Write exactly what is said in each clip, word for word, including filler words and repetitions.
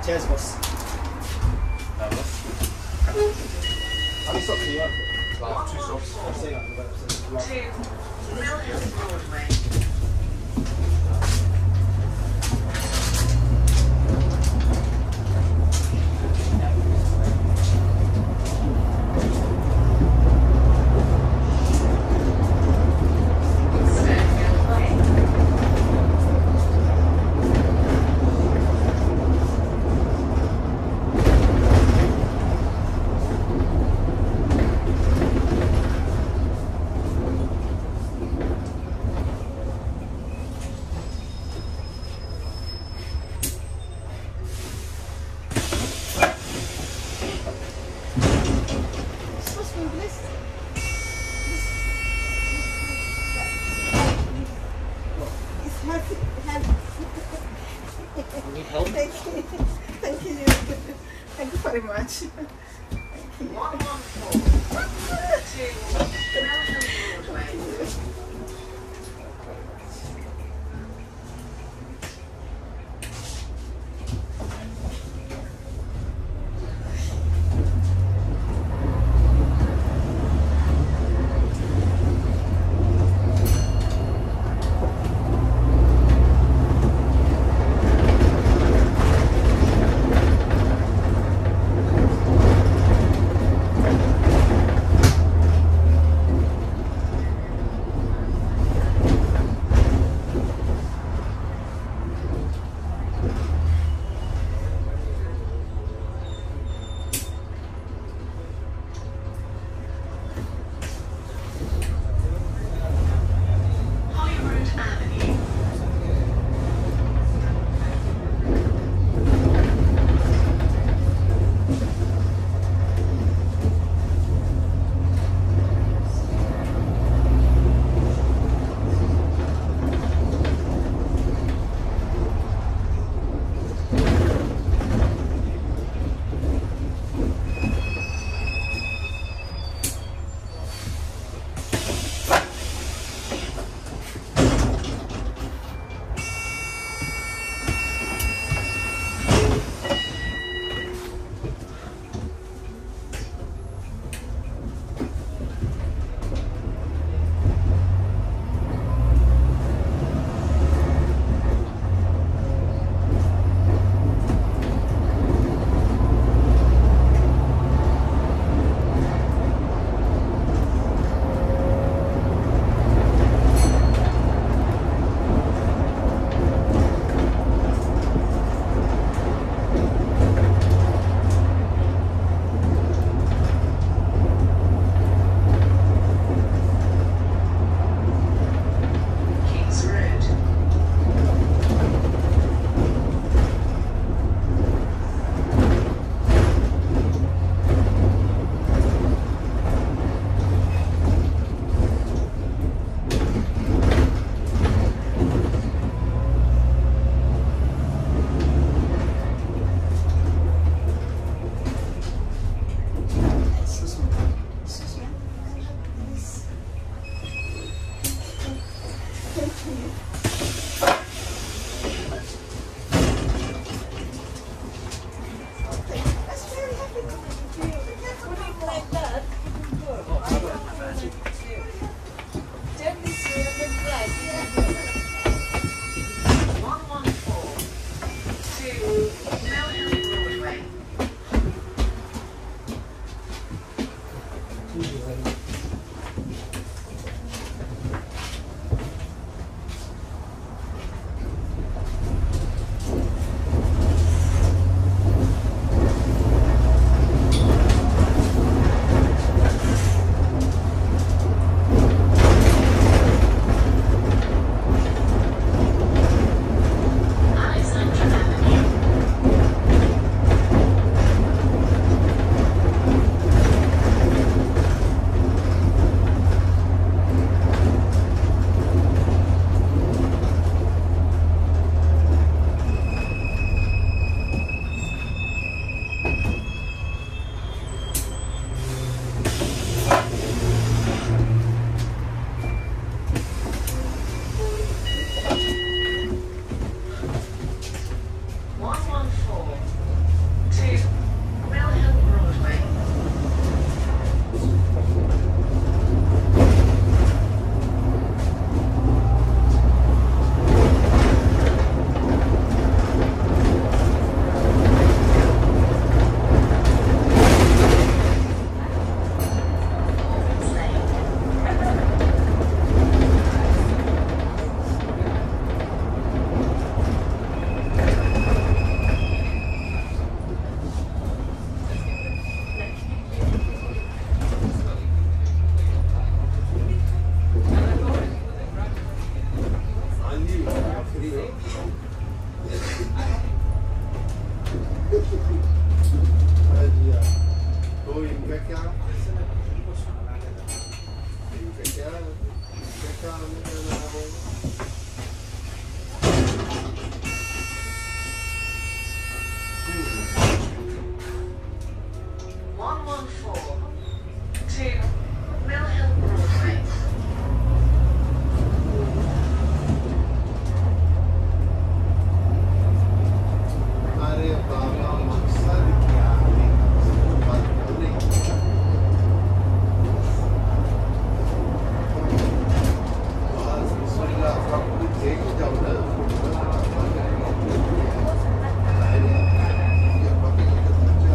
Cheers, boss. Uh, boss. How many socks do you want? Like two socks. I'll say that on the website. Two Milton Broadway. Thank you. Thank you. Thank you very much. Thank you. one one four two Milton Broadway. Free हो तो इनका क्या इनका क्या इनका क्या आने का नाम है one one four two Mill Hill Broadway. अरे बाबा मकसद क्या है बात बोलने की बस बिस्मिल्लाह सब कुछ देख जाओ ना ये बाकी का बच्चा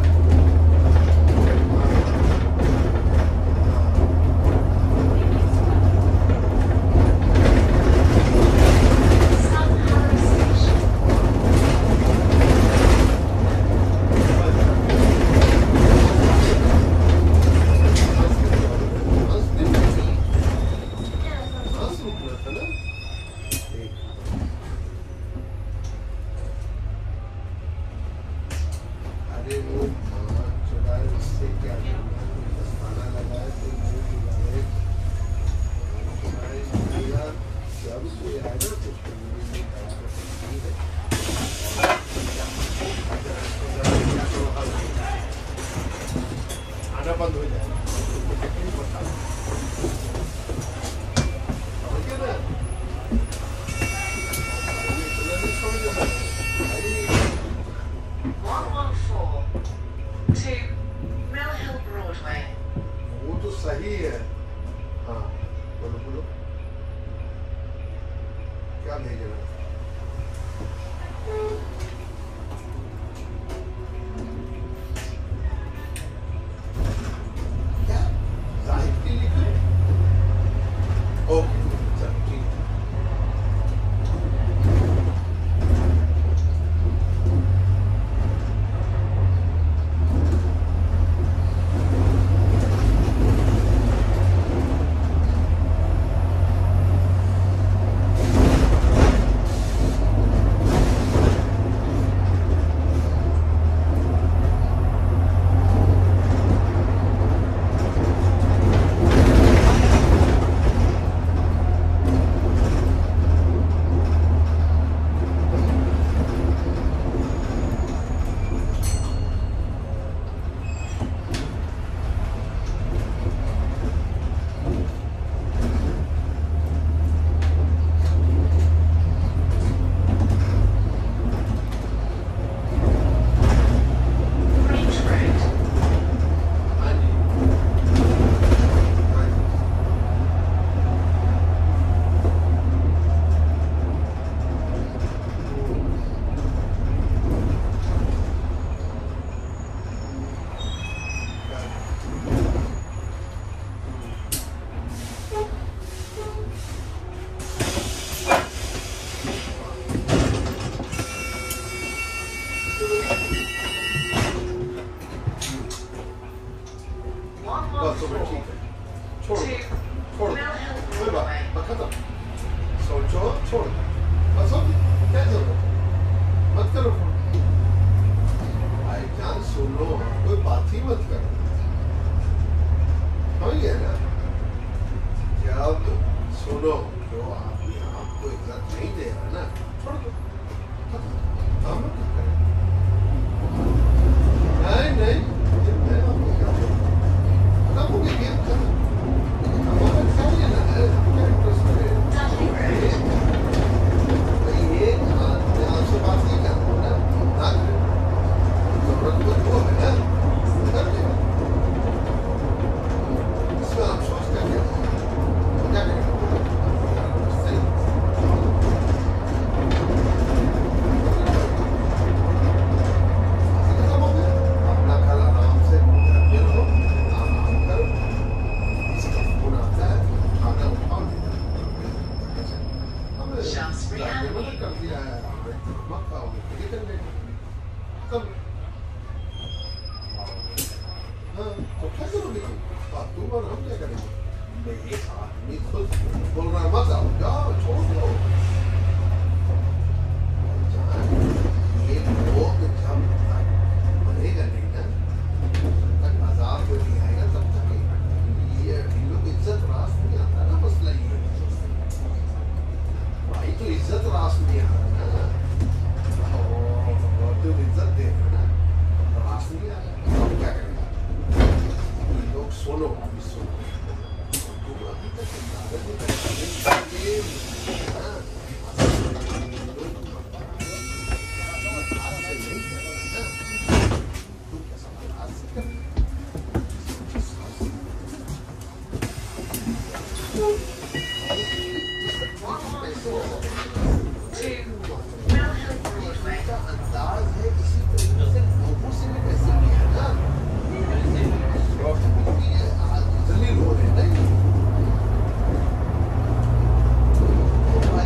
South Harris Station. अरे वो चुरा इससे क्या करना दस्ताना लगाए तो मुंह लगाए जब कोई आए ना कुछ आना बंद हो जाएगा समझ गए ना one one four two Mill Hill Broadway. वो तो सही है हाँ बोलो बोलो क्या भेजना क्या जाहिद के लिए ओके चलो ठीक है Range Road. हाँ जी हाँ जी one one बस तो फिर four ठीक है छोड़ two छोड़ Mill Hill कोई बात Broadway. बस खत्म सोचो छोड़ बस हो गया क्या जरूरत है मत करो भाई जान सुनो कोई बात ही मत करो समझ गए ना जब सुनो जो आदमी आपको इज्जत नहीं दे रहा ना छोड़ दो खत्म हम लोग क्या करें नहीं नहीं ये मैं आपको क्या बोलूं खत्म हो गया गेम खत्म हमारा क्या लेना है क्या इंटरेस्ट है Dudley Road. भाई ये मैं आपसे बात नहीं कर रहा हूँ ना ना करें जरूरत तो वो है ना कर लेना इसमें आप सोच कर क्या क्या करेंगे सही खत्म हो गया अपना कल आराम से घर में रहो आराम करो इसका फोन आता है उठाना उठाओ हमें Shaftesbury जाने Avenue. मना कर दिया है आपने मत खाओगे तो ये करने कब हाँ तो क्या करोगे तुम बात तुम और हम क्या करेंगे मैं एक आदमी खुद बोल रहा मत आओ जाओ छोड़ दो तो इज्जत रास में आ रहा है ना, और तुम इज्जत दे रहे हो ना, रास नहीं आ रहा, अब क्या करेंगे? ये लोग सुनो, अभी सुनो, तुम अभी तक अंदाजा नहीं कर पाते ये हाँ, लोग हाथ से नहीं कर रहे ना, तुम कैसा हाथ से कर रहे? अंदाज है इसी तरीके से लोगों से भी पैसे लिया ना, ये जलील हो रहे हैं ना, तो भाई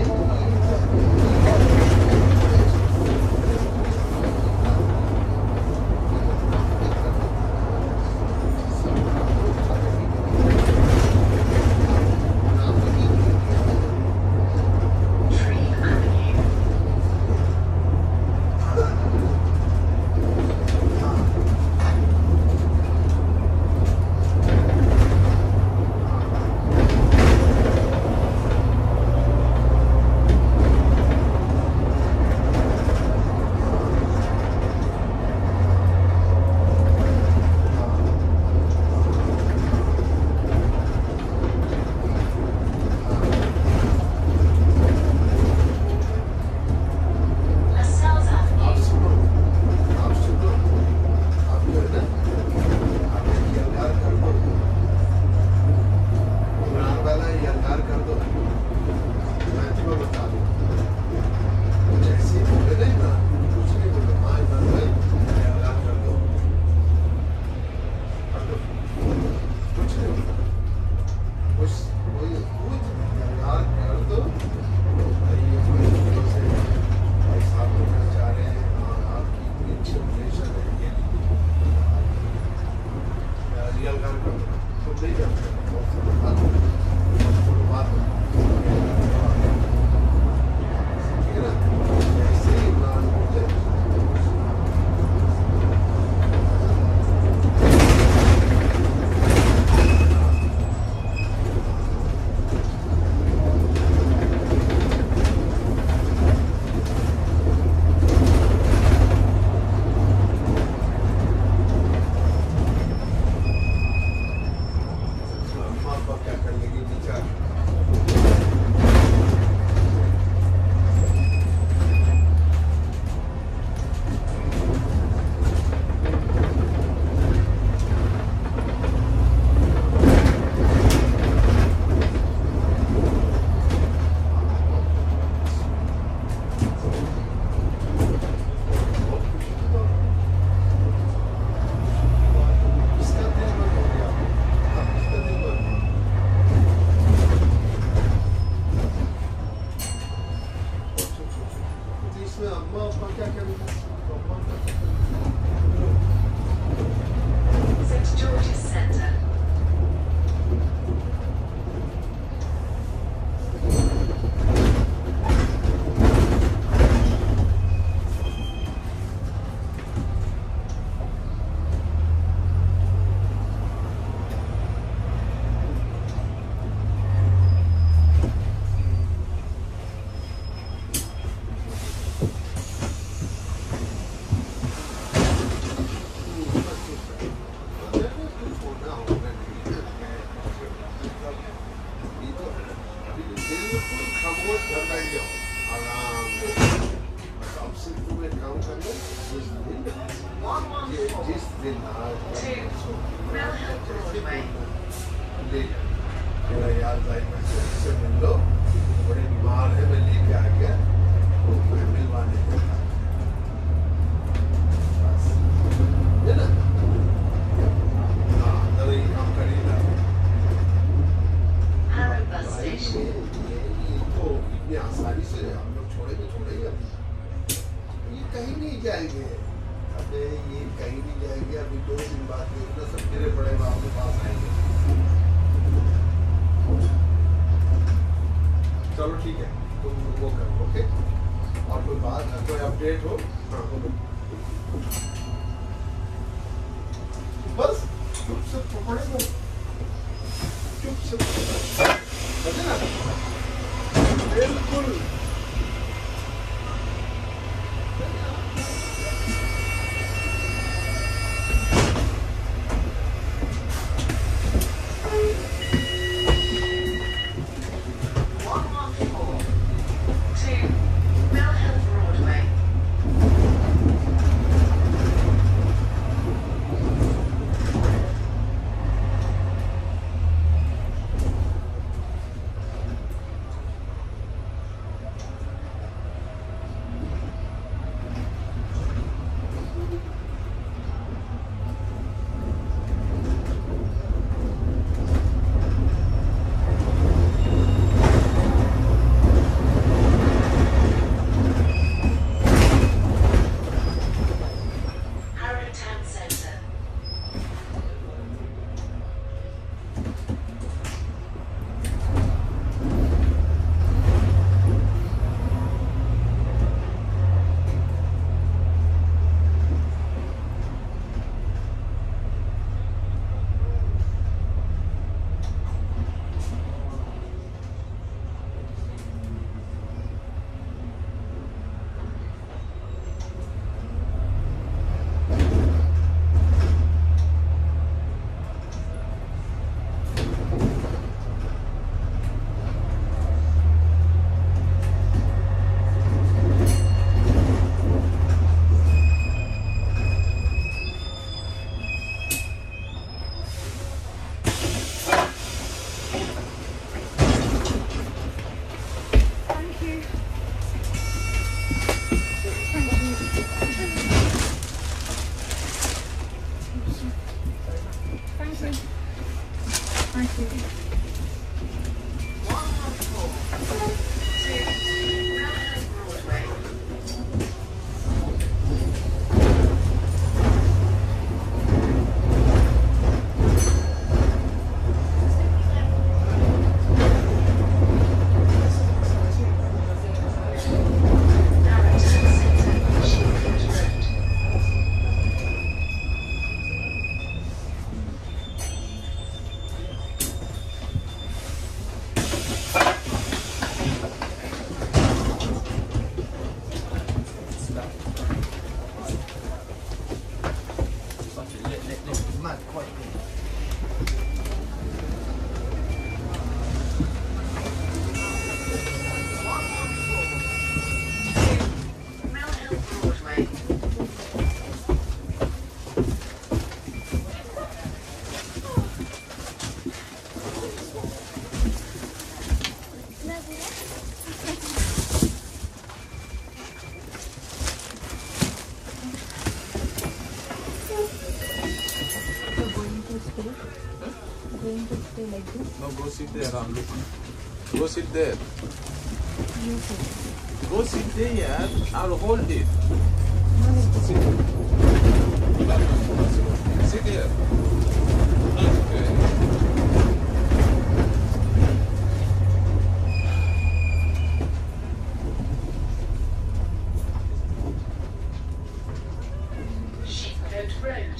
आप सुनो, आप सुनो, आप जो है ना, आप ये यलगार कर दो, कुरान वाला यलगार कर दो, मैं तुम्हें बता दूँ, कुछ ऐसे बोले नहीं ना, कुछ नहीं बोले, हाँ इमरान भाई यलगार कर दो, कर दो, कुछ नहीं बोला, कुछ कोई कुछ यलगार कर दो, भाई ये कोई चीज़ है, भाई साहब बोलना चाह रहे हैं, हाँ आपकी इतनी अच्छी रिलेशन है, ये रियल काम कर दो, तुम नहीं जानते, बहुत सारी बात है, थोड़ी बात है, ठीक है ना, ऐसे ही इमरान बोले, अम्मा अब्बा क्या कर लेंगे बेचारे, इसका दिल बंद हो गया, अब इसका दिल बंद हो गया। तो इसमें अम्मा अब्बा क्या करेंगे? अम्मा अब्बा क्या करेंगे? Saint George's Centre. खामोश घर बैठ जाओ आराम से, अब सिर्फ तुम्हें काम करना जिस दिन ये जिस दिन Two. Melhill Broadway. ले मेरा याद भाई मैं से मिल लो, बड़े बीमार है, मैं लेके आ गया, मैं मिलवाने गया, है ना, हाँ जरा ये काम करिएगा। Harrow Bus भाई ये Station. ये ये तो इतनी आसानी से हम लोग छोड़ेंगे छोड़ेंगे अभी, ये कहीं नहीं जाएंगे, अबे ये कहीं नहीं जाएंगे, अभी दो दिन बाद देखना सब गिरे पड़े आपके पास आएंगे। चलो ठीक है, तुम वो करो, ओके, और कोई बात कोई अपडेट हो, हाँ बोलो, बस चुप से पकड़े दो, चुप से समझे ना, बिल्कुल like this. No, go sit there and look. Go sit there. You sit. Go sit there. I'll hold it. No need to sit. Sit here. Okay. Sheepcote Road.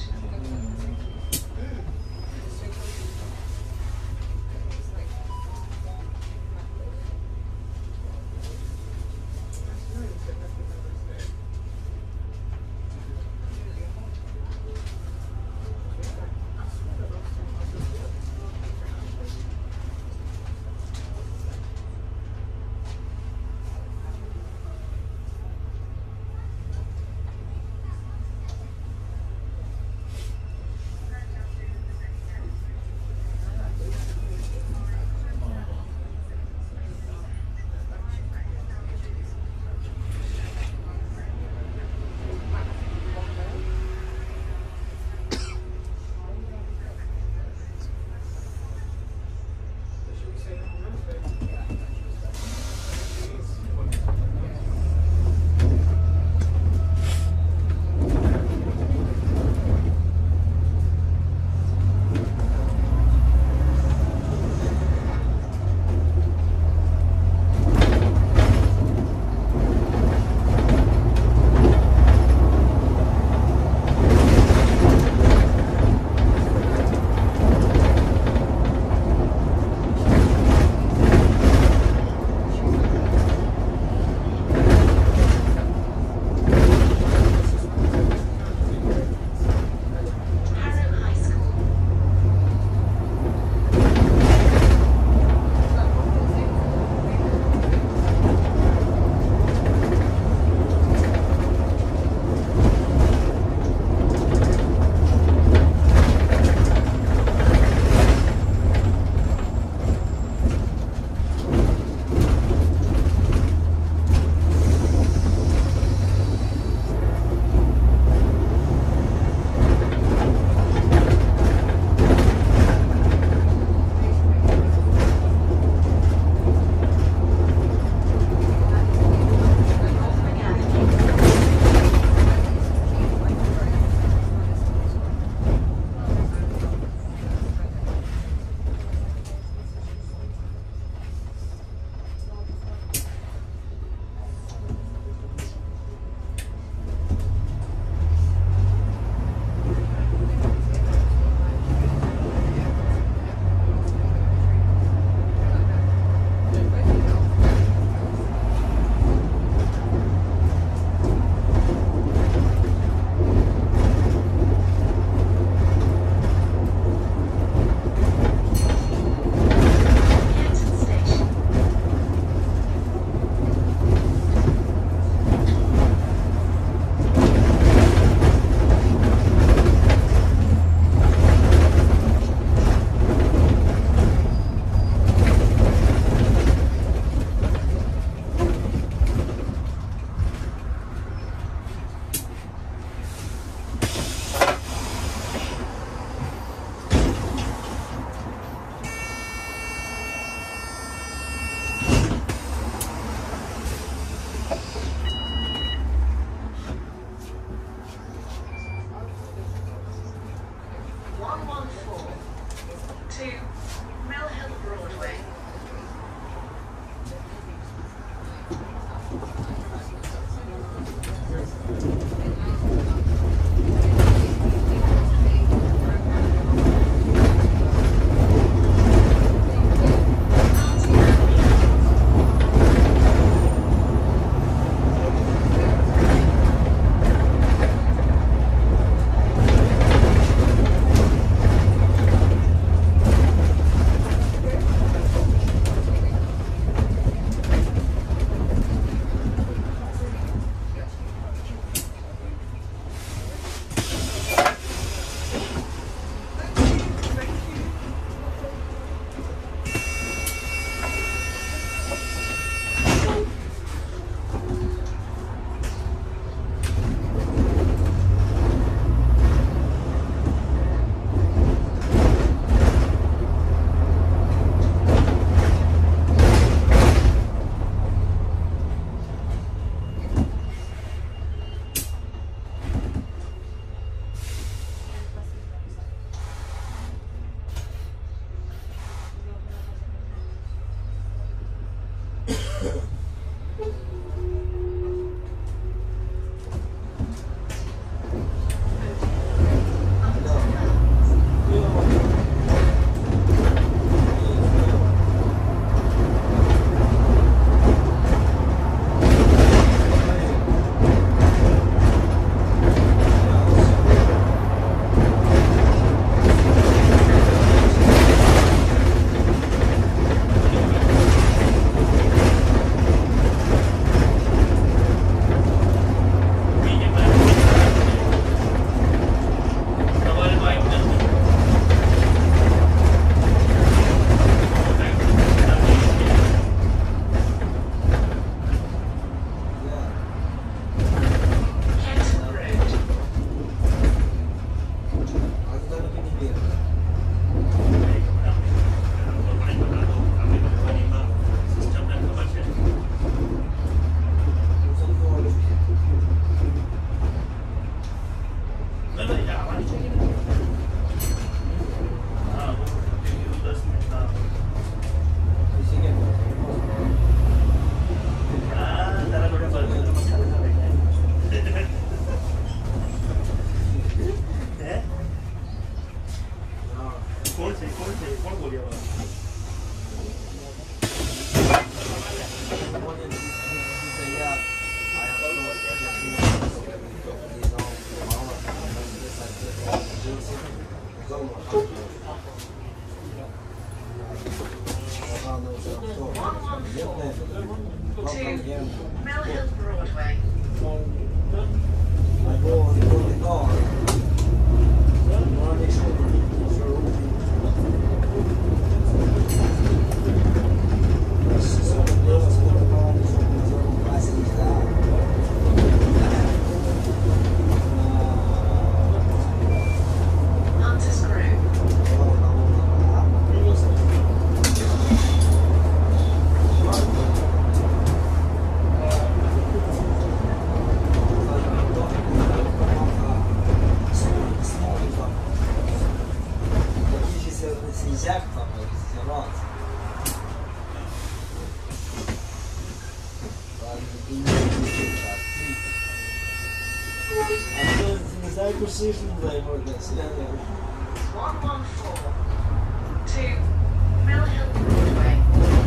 Mill Hill Broadway. I go on the car. Några lektioner så roligt. Så det var så det var liksom så precis där. Hunter's Grove. Jakt tam jest raz. A to nie znaj precision tutaj można się. one one four. two. Mill Hill Broadway.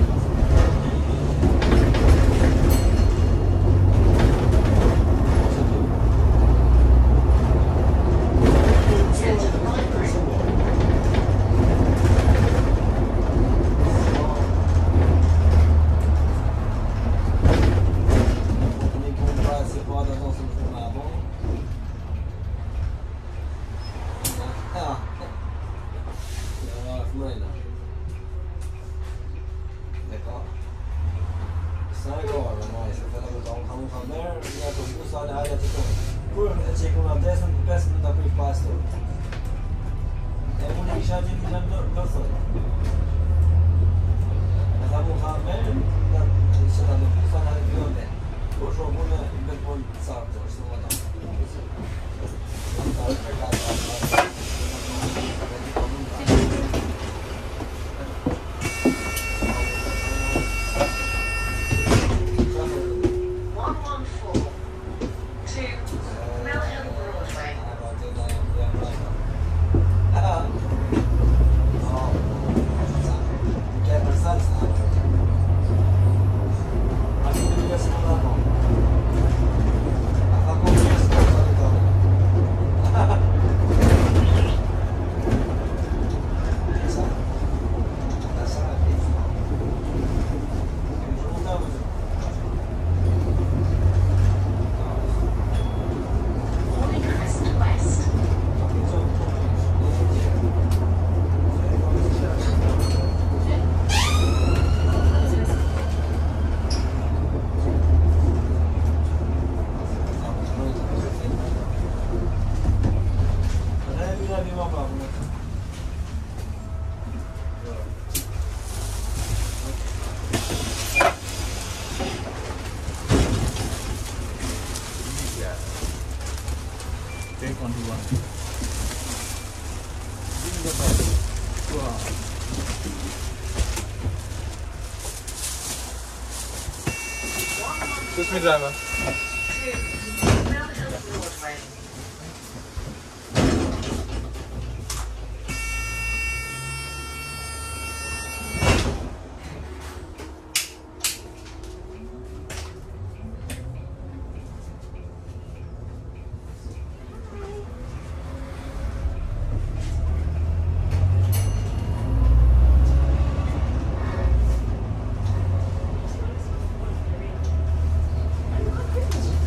Get to the library. Excuse me, driver. two. Mill Hill Broadway. Thank you.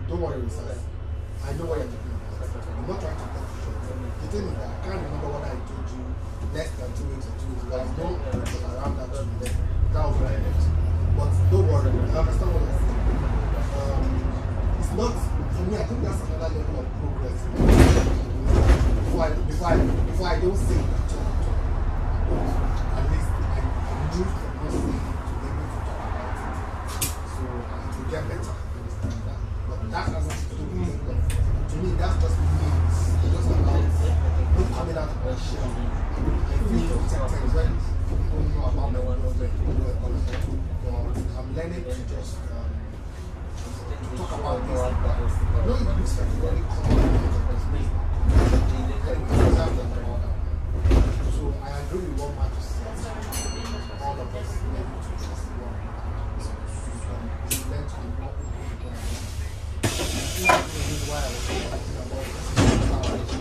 don't worry, sir. I know what you're talking about. I'm not trying to cut you short. The thing is that I can't remember what I told you less than two weeks or two weeks ago. I know it was around that two weeks. That was what I meant. But don't worry, I understand what you're saying. Um, it's not, for me, I think that's another level of progress. Before I, before I, before I don't say it, at least I, I moved from not saying it to be able to talk about it. So it will get better. Understand that. But that has nothing to do with it. To me, that's just me. It's just about not coming out of my shell. I feel protected when people know about my development. I'm learning to just um, to talk about this. I know it looks like very common. So I agree with what Marcus said. All of us learn to trust one. So we learn to be more open. This is why I was talking about this.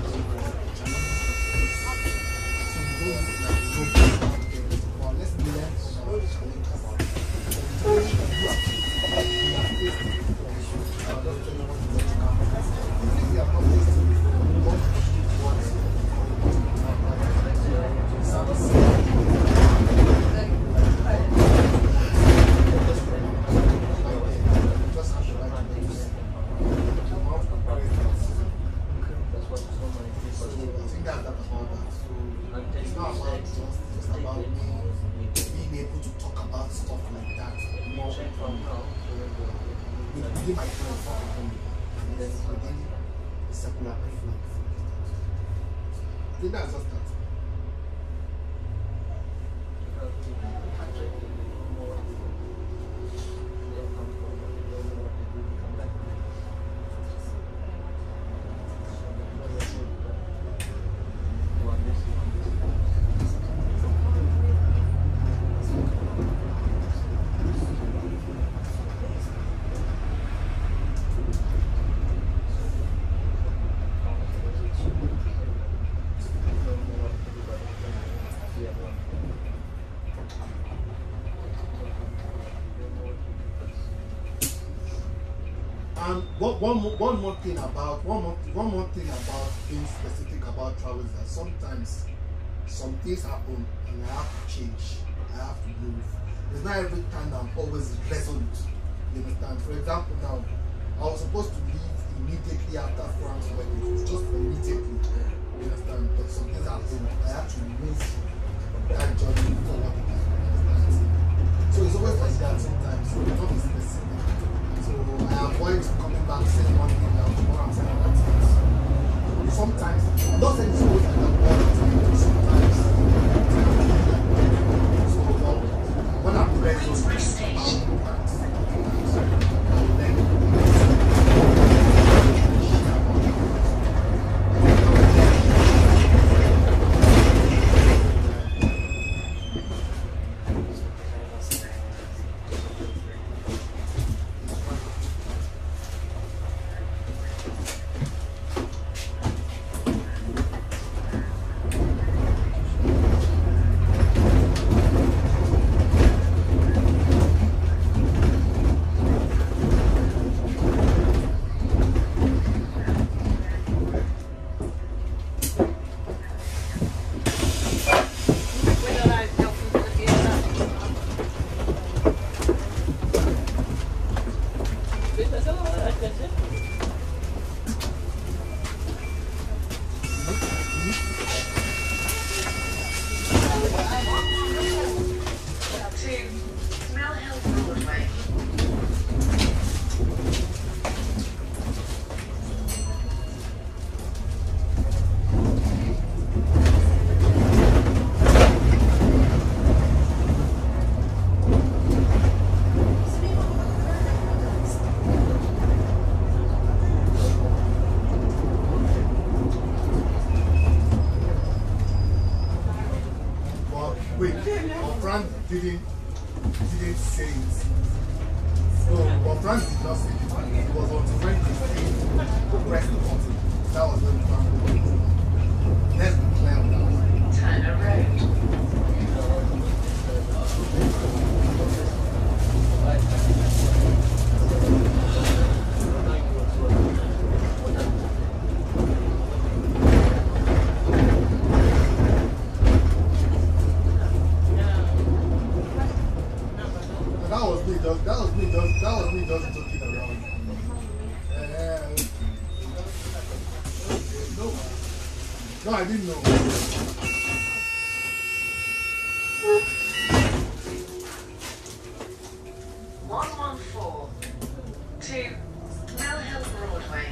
So we don't look like we don't be about things. But let's learn from our challenge about it. So we have we have faced it before. I don't tell you what to do. Even if we have not faced it before, we want to do what within my friends, within the secular influence. I think that's just that. And one, one, more, one more thing about one more one more thing about being specific about travel is that sometimes some things happen and I have to change. I have to move. It's not every time that I'm always resolute. You understand? For example, now I was supposed to leave immediately after Frank's wedding. It's just immediately. You understand? But some things happen. I have to move that journey forward. So it's always like that sometimes. So it's not specific. So I avoid coming back saying one thing now tomorrow I'm saying other things. Sometimes, I'm not saying it's always like that all the time, but sometimes. So well, when I'm ready to speak about didn't didn't say it. So, but Frank did not say it. It was until when he pressed the button. That was when Frank did it. Let's be clear on that. Turn around. No, I didn't know. one one four to Mill Hill Broadway.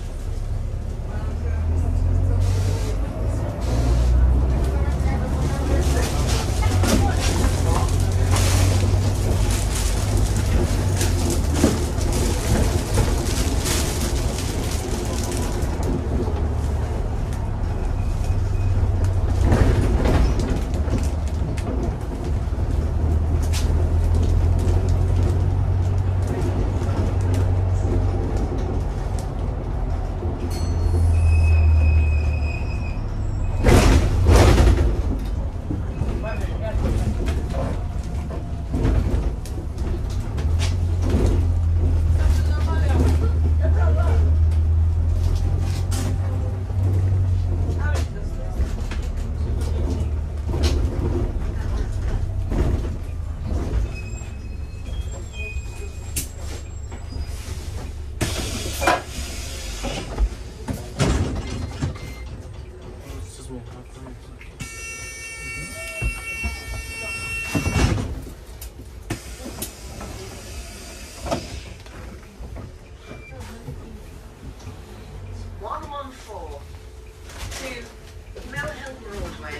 one one four to Mill Hill Broadway.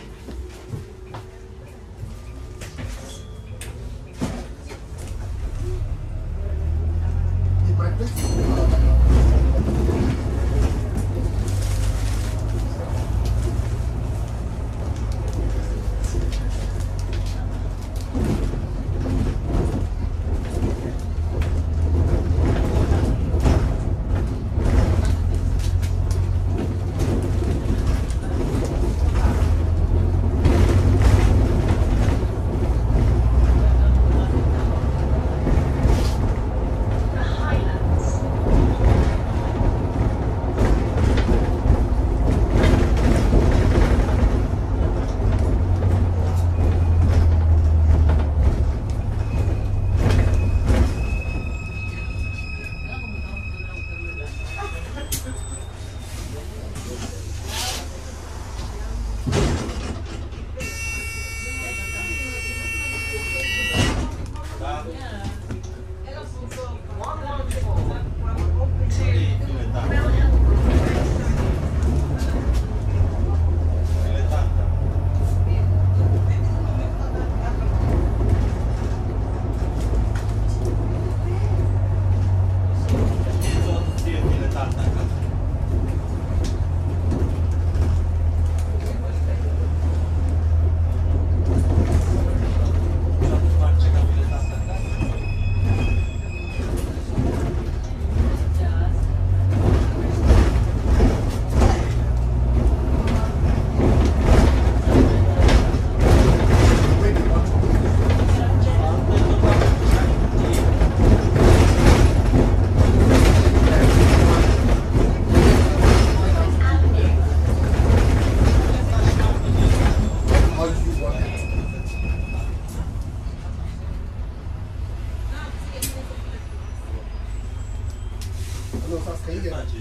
In my place, The Highlands. one one four to Mill Hill Broadway. how do you want it? Hello, Sas, can you hear me?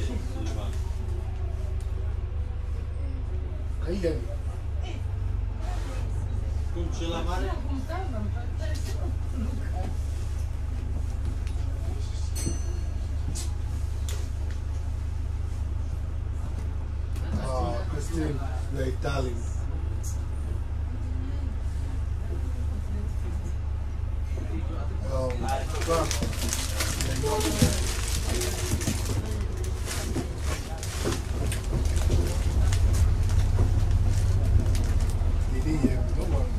Can you hear me? Uh, Christine, you're Italian. Um, They didn't hear me, don't worry.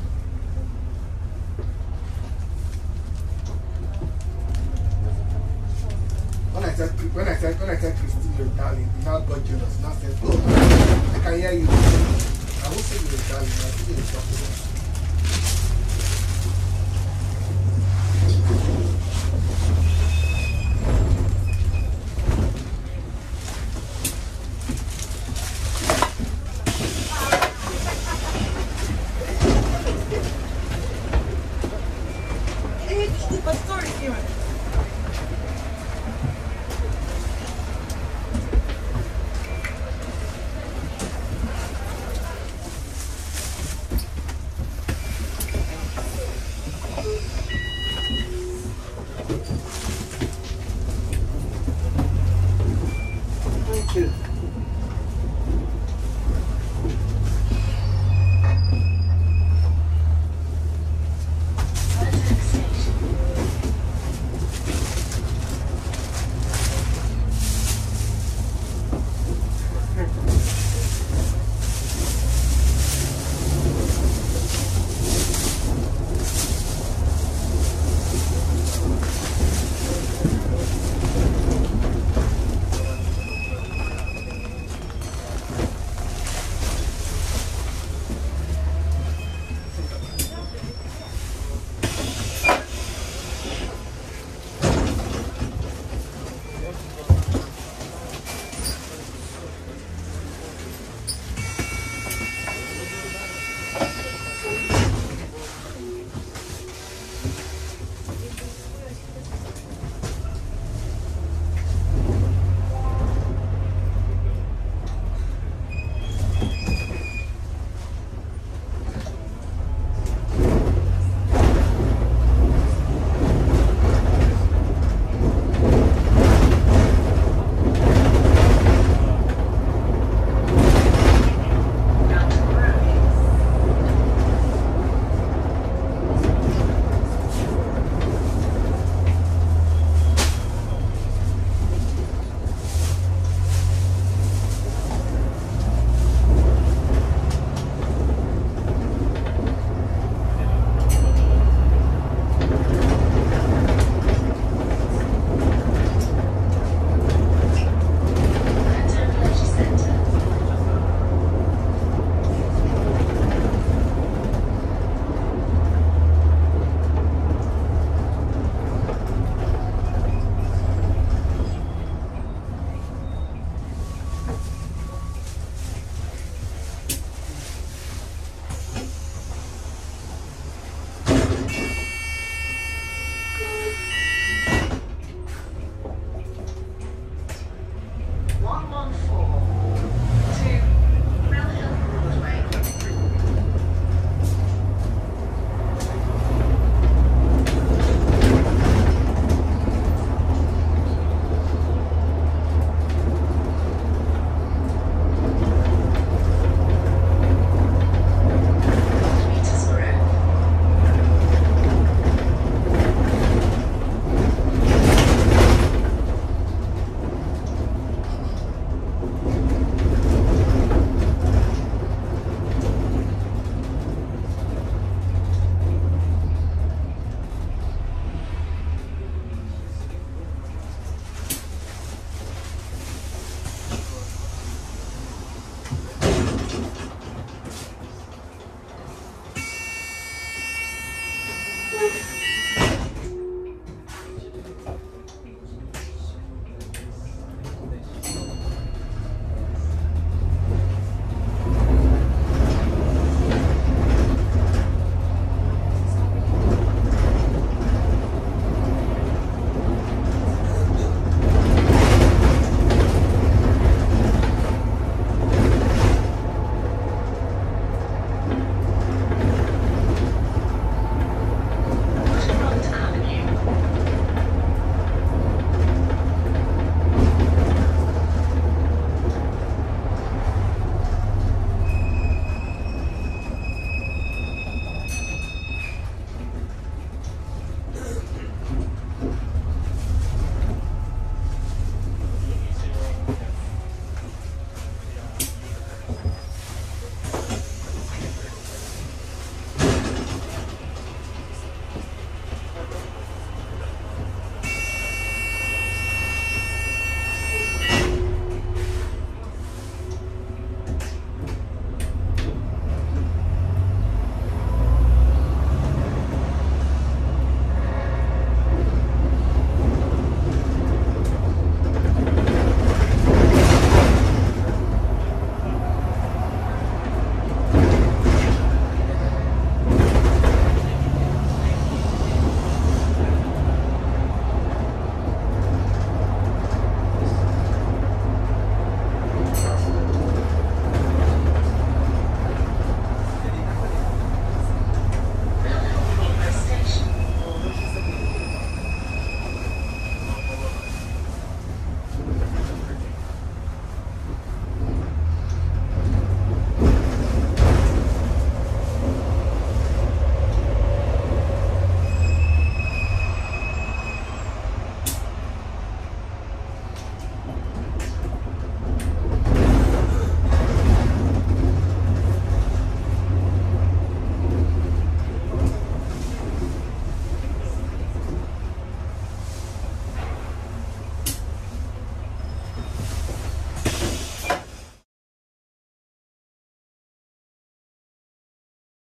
When I said when I said when I said Christine, you're Italian, he now got jealous. Now said, oh, I can hear you. I won't say you're Italian. I think you're Italian. फिर